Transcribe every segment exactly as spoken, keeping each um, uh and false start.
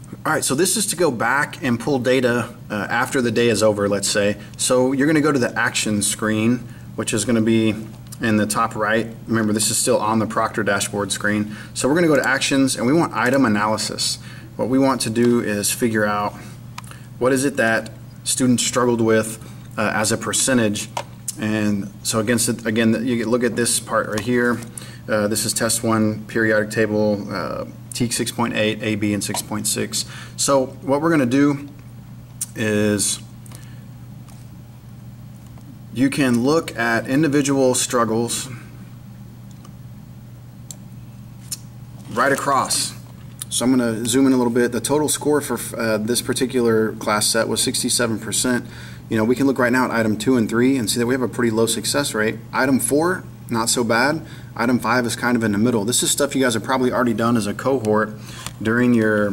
All right, so this is to go back and pull data uh, after the day is over, let's say. So you're going to go to the action screen, which is going to be in the top right. Remember, this is still on the Proctor dashboard screen. So we're going to go to actions, and we want item analysis. What we want to do is figure out what is it that students struggled with uh, as a percentage. And so against it, again, you look at this part right here. Uh, this is test one, periodic table, uh, T six point eight, A B, and six point six. So what we're going to do is you can look at individual struggles right across. So I'm going to zoom in a little bit. The total score for uh, this particular class set was sixty-seven percent. You know, we can look right now at item two and three and see that we have a pretty low success rate. Item four, not so bad. Item five is kind of in the middle. This is stuff you guys have probably already done as a cohort during your,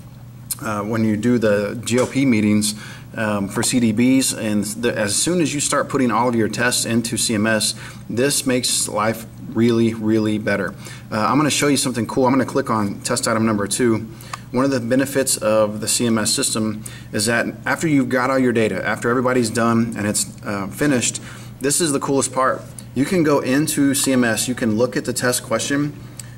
uh, when you do the G O P meetings um, for C D Bs. And the, as soon as you start putting all of your tests into C M S, this makes life really, really better. Uh, I'm going to show you something cool. I'm going to click on test item number two. One of the benefits of the C M S system is that after you've got all your data, after everybody's done and it's uh, finished, this is the coolest part. You can go into C M S, you can look at the test question,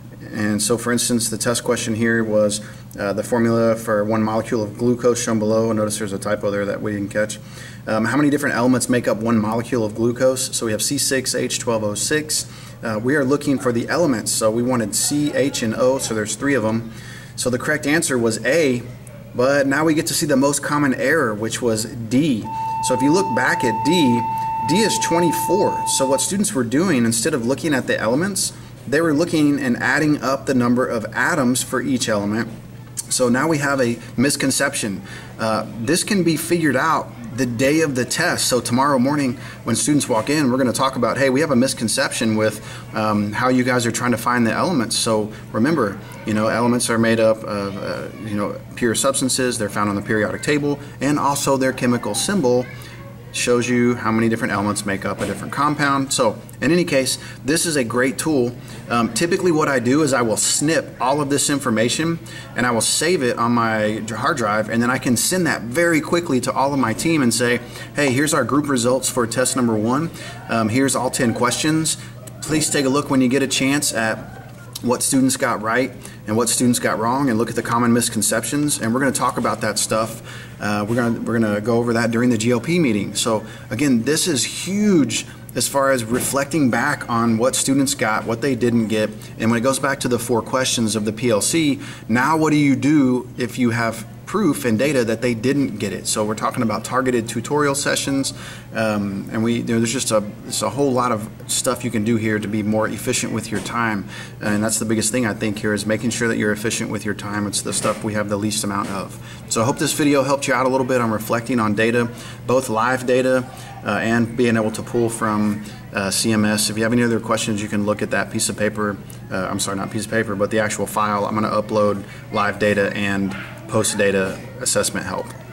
and so for instance the test question here was uh, the formula for one molecule of glucose shown below. Notice there's a typo there that we didn't catch. Um, how many different elements make up one molecule of glucose? So we have C six H twelve O six. Uh, we are looking for the elements, so we wanted C, H, and O, so there's three of them. So the correct answer was A, but now we get to see the most common error, which was D. So if you look back at D, D is twenty-four. So what students were doing, instead of looking at the elements, they were looking and adding up the number of atoms for each element. So now we have a misconception. Uh, this can be figured out the day of the test. So tomorrow morning when students walk in, we're going to talk about, hey, we have a misconception with um, how you guys are trying to find the elements. So remember, you know, elements are made up of, uh, you know, pure substances. They're found on the periodic table, and also their chemical symbol shows you how many different elements make up a different compound. So in any case, this is a great tool. Um, typically what I do is I will snip all of this information and I will save it on my hard drive, and then I can send that very quickly to all of my team and say, hey, here's our group results for test number one. Um, here's all ten questions. Please take a look when you get a chance at what students got right and what students got wrong, and look at the common misconceptions, and we're going to talk about that stuff. Uh, we're going to we're going to go over that during the G O P meeting. So again, this is huge as far as reflecting back on what students got, what they didn't get, and when it goes back to the four questions of the P L C, now what do you do if you have proof and data that they didn't get it? So we're talking about targeted tutorial sessions, um, and we you know, there's just a, there's a whole lot of stuff you can do here to be more efficient with your time, and that's the biggest thing I think here is making sure that you're efficient with your time. It's the stuff we have the least amount of. So I hope this video helped you out a little bit on reflecting on data, both live data uh, and being able to pull from uh, C M S. If you have any other questions, you can look at that piece of paper. Uh, I'm sorry, not piece of paper, but the actual file. I'm going to upload live data and post data assessment help.